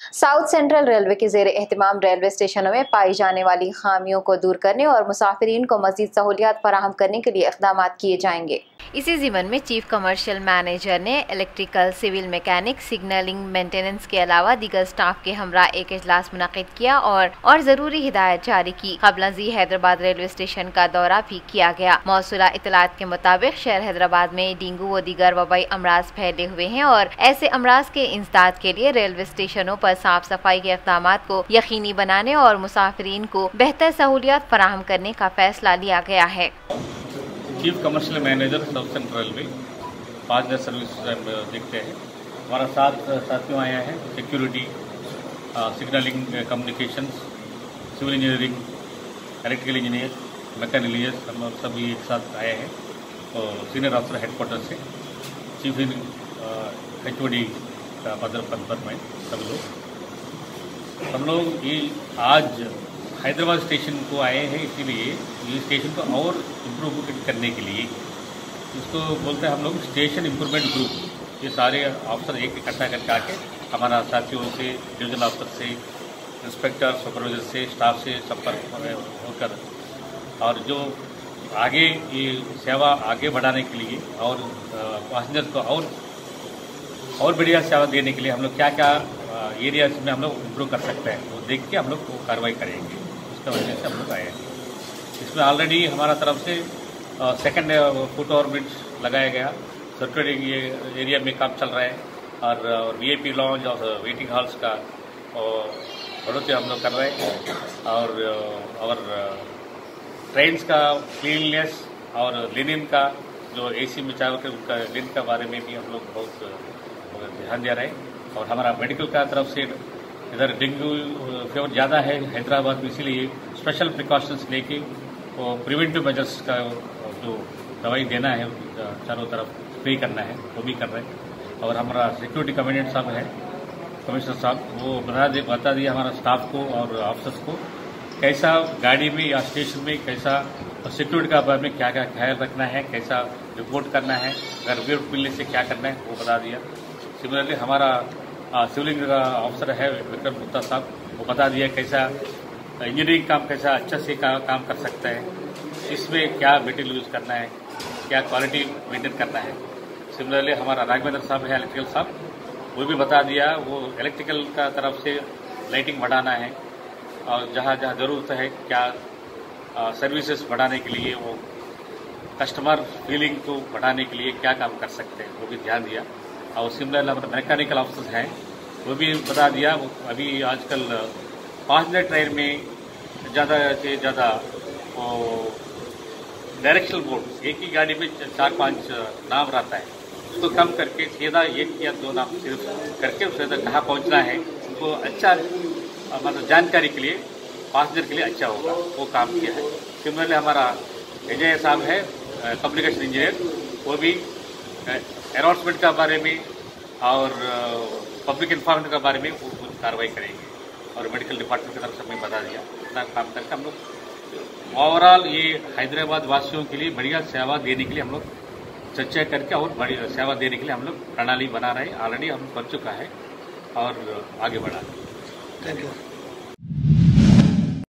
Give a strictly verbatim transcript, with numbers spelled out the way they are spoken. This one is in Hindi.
साउथ सेंट्रल रेलवे के ज़ेरे एहतिमाम रेलवे स्टेशनों में पाई जाने वाली खामियों को दूर करने और मुसाफिरीन को मज़ीद सहूलियात फराहम करने के लिए इक़दाम किए जाएंगे। इसी ज़िमन में चीफ कमर्शियल मैनेजर ने electrical, civil mechanic, signalling, maintenance के अलावा दीगर स्टाफ के हमरा एक इजलास मुनक़िद किया और और ज़रूरी हिदायत जारी की। क़ब्ल हैदराबाद रेलवे स्टेशन का दौरा भी किया गया। मौसूला इतलात के मुताबिक शहर हैदराबाद में डेंगू व दीगर वबाई अमराज फैले हुए हैं और ऐसे अमराज के इंसदाद के लिए रेलवे स्टेशनों पर साफ सफाई के इक़दाम को यकीनी बनाने और मुसाफिरीन को बेहतर सहूलियात फराहम करने का फैसला लिया गया है। Chief commercial manager South Central Railway पाँच सर्विस देखते हैं। हमारा साथ साथियों आया है security, signalling, communications, civil engineering, electrical engineer, mechanical engineer, हम सभी एक साथ आए हैं और सीनियर ऑफिसर हेडक्वार्टर से चीफ एच ओ डी का पद पर में सब लोग हम लोग ये आज हैदराबाद स्टेशन को आए हैं, इसीलिए ये स्टेशन को और इम्प्रूवमेंट करने के लिए इसको बोलते हैं हम लोग स्टेशन इम्प्रूवमेंट ग्रुप। ये सारे अफसर एक इकट्ठा करके आके हमारा साथियों से, डिविजनल अफसर से, इंस्पेक्टर, सुपरवाइजर से, स्टाफ से संपर्क होकर और जो आगे ये सेवा आगे बढ़ाने के लिए और पैसेंजर्स को और और बढ़िया सेवा देने के लिए हम लोग क्या क्या एरियाज में हम लोग इम्प्रूव कर सकते हैं वो देख के हम लोग वो कार्रवाई करेंगे। उसका वजह से हम लोग आए हैं। इसमें ऑलरेडी हमारा तरफ से सेकंड फुट ओवरब्रिज लगाया गया, सर्कुलेटिंग ये एरिया में काम चल रहा है और, और वी आई पी लॉन्ज और वेटिंग हॉल्स का बढ़ोतरी हम लोग कर रहे हैं और और ट्रेन्स का क्लीननेस और लिनिन का जो एसी में चावल के उनका लिन के बारे में भी हम लोग बहुत ध्यान दे रहे हैं। और हमारा मेडिकल का तरफ से इधर डेंगू फीवर ज़्यादा है हैदराबाद में, इसीलिए स्पेशल प्रिकॉशंस लेके वो प्रिवेंटिव मेजर्स का जो दवाई देना है चारों तरफ स्प्रे करना है वो भी कर रहे हैं। और हमारा सिक्योरिटी कमांडेंट साहब है, कमिश्नर साहब, वो बता दे बता दिया हमारा स्टाफ को और ऑफिसर्स को कैसा गाड़ी में या स्टेशन में कैसा सिक्योरिटी का बारे में क्या क्या ख्याल रखना है, कैसा रिपोर्ट करना है, अगर रिपोर्ट मिलने से क्या करना है वो बता दिया। सिमिलरली हमारा सिविल का ऑफिसर है विक्रम गुप्ता साहब, वो बता दिया कैसा इंजीनियरिंग काम कैसा अच्छा से का, काम कर सकता है, इसमें क्या मटेरियल यूज करना है, क्या क्वालिटी मेंटेन करना है। सिमिलरली हमारा राघवेंद्र साहब है इलेक्ट्रिकल साहब, वो भी बता दिया वो इलेक्ट्रिकल का तरफ से लाइटिंग बढ़ाना है और जहाँ जहाँ जरूरत है क्या सर्विसेज बढ़ाने के लिए, वो कस्टमर फीलिंग को बढ़ाने के लिए क्या काम कर सकते हैं वो भी ध्यान दिया। और सिमिलर हमारे मैकेनिकल ऑफिसर्स हैं वो भी बता दिया। अभी आजकल पैसेंजर ट्रेन में ज़्यादा से ज़्यादा डायरेक्शनल बोर्ड एक ही गाड़ी में चार पांच नाम रहता है, उसको कम करके सीधा एक या दो नाम सिर्फ करके उससे कहाँ पहुँचना है उनको अच्छा मतलब जानकारी के लिए पैसेंजर के लिए अच्छा होगा, वो काम किया है। सिमिलरली हमारा अजय साहब है कम्युनिकेशन इंजीनियर, वो भी अनाउंसमेंट का बारे में और पब्लिक इन्फॉर्मेशन के बारे में वो कुछ कार्रवाई करेंगे। और मेडिकल डिपार्टमेंट की तरफ से हमें बता दिया इतना काम करके हम लोग ओवरऑल ये हैदराबाद वासियों के लिए बढ़िया सेवा देने के लिए हम लोग चर्चा करके और बढ़िया सेवा देने के लिए हम लोग प्रणाली बना रहे हैं। ऑलरेडी हम कर चुका है और आगे बढ़ा रहे हैं। Thank you.